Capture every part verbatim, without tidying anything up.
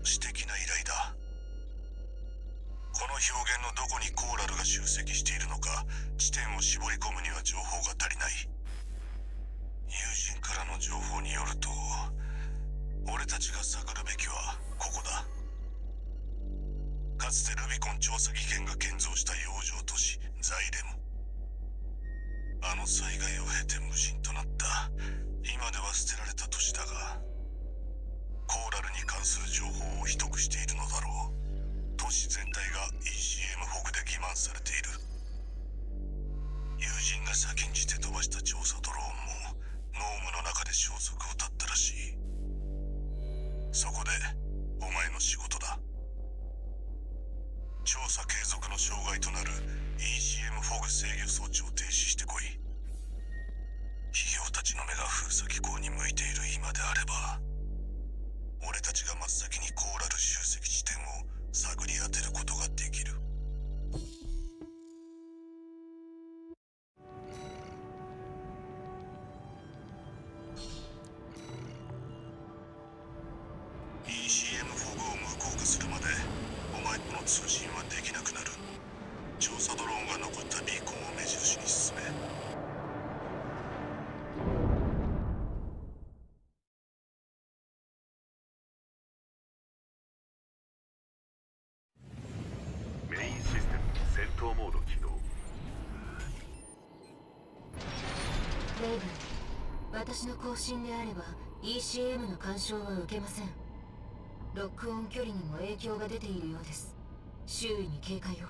私的な依頼だ。この表現のどこにコーラルが集積しているのか、地点を絞り込むには情報が足りない。友人からの情報によると、俺たちが探るべきはここだ。かつてルビコン調査技研が建造した洋上都市ザイレム。あの災害を経て無人となった今では捨てられた都市だが、コーラルに関する情報を秘匿しているのだろう。都市全体が イーシーエム フォグで欺瞞されている。友人が先んじて飛ばした調査ドローンも濃霧の中で消息を絶ったらしい。そこでお前の仕事だ。調査継続の障害となる イーシーエム フォグ制御装置を停止してこい。企業たちの目が封鎖機構に向いている今であれば、俺たちが真っ先にコーラル集積地点を探り当てることができる。イーシーエム フォグを無効化するまでお前との通信はできなくなる。調査ドローンが残ったビーコンを目印に進め。 メインシステム戦闘モード起動。 レイブン、私の交信であれば イーシーエム の干渉は受けません。ロックオン距離にも影響が出ているようです。周囲に警戒を。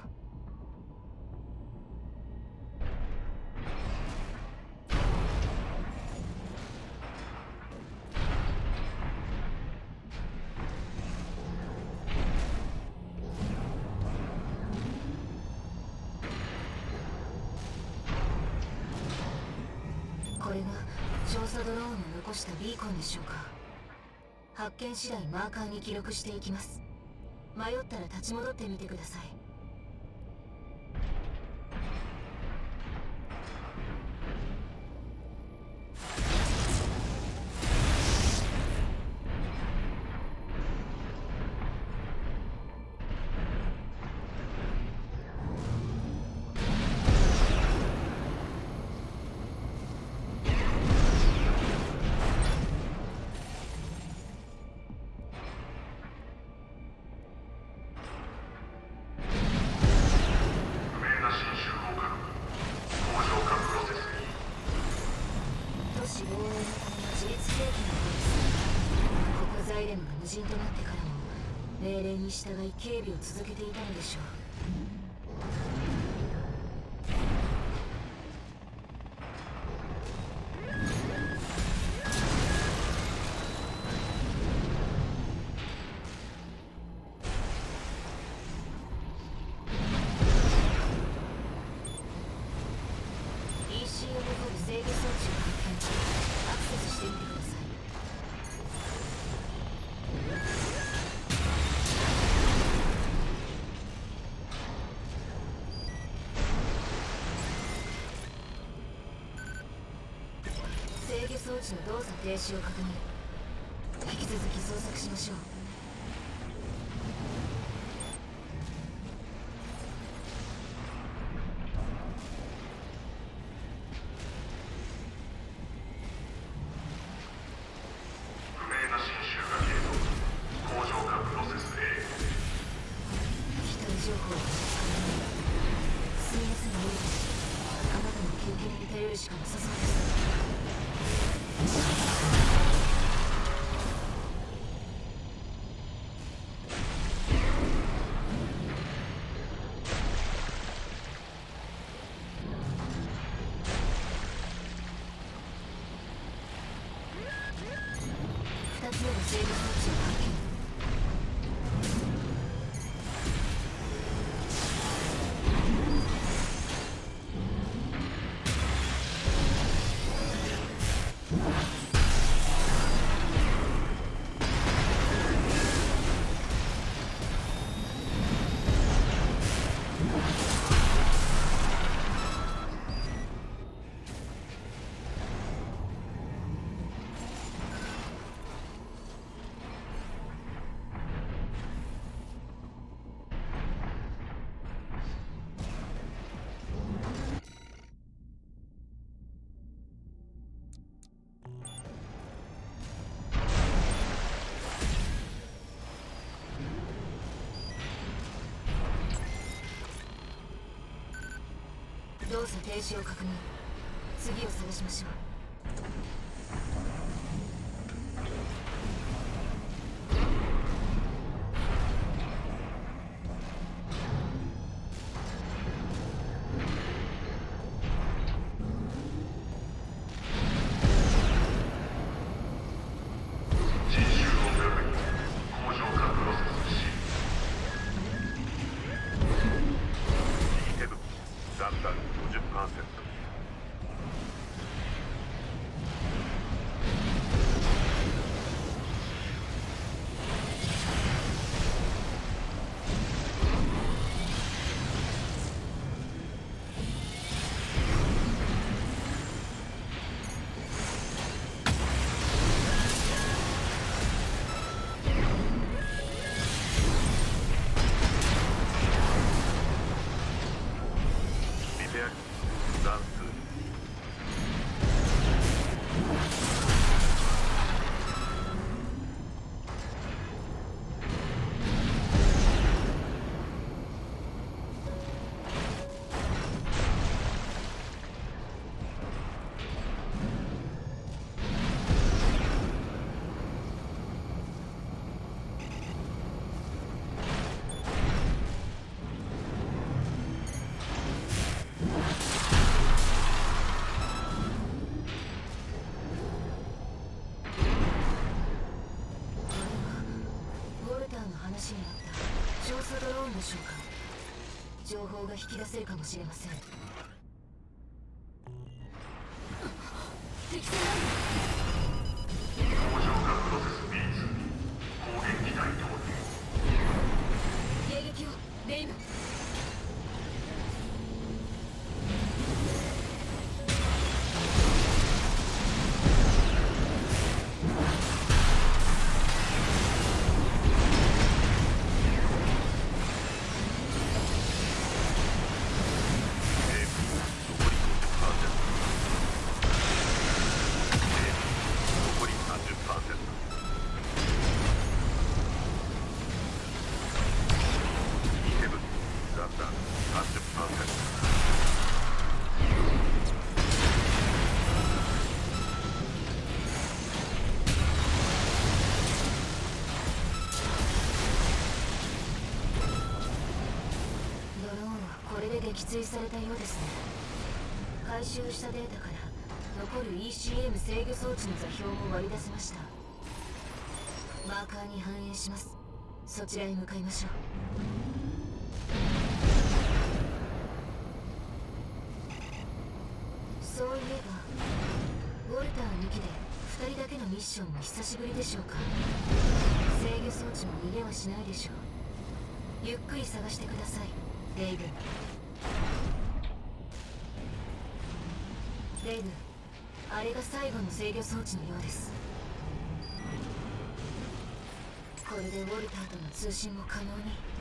これが調査ドローンの残したビーコンでしょうか。発見次第マーカーに記録していきます。迷ったら立ち戻ってみてください。無人となってからも命令に従い警備を続けていたのでしょう。イーシーエム フォグ制御装置を発見。アクセスしてみてください。制御装置の動作停止を確認。引き続き捜索しましょう。 不明な侵襲が継続。高浄化プロセス A。 機体情報が見つからない。すみません、無理です。あなたの経験に頼るしかなさそうです。 作停止を確認。次を探しましょう。話にあった調査ドローンでしょうか。情報が引き出せるかもしれません。敵戦工場がプロセス ビーツー 攻撃機体投入。 迎撃をレイブ。撃墜されたようですね。回収したデータから残る イーシーエム 制御装置の座標も割り出せました。マーカーに反映します。そちらへ向かいましょう。そういえばウォルター抜きでふたりだけのミッションも久しぶりでしょうか。制御装置も逃げはしないでしょう。ゆっくり探してください、レイブン。レイブ、あれが最後の制御装置のようです。これでウォルターとの通信も可能に。